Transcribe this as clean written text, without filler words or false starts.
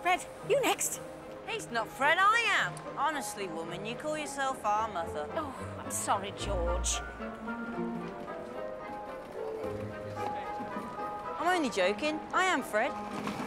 Fred, you next. He's not Fred, I am. Honestly, woman, you call yourself our mother. Oh, I'm sorry, George. I'm only joking. I am Fred.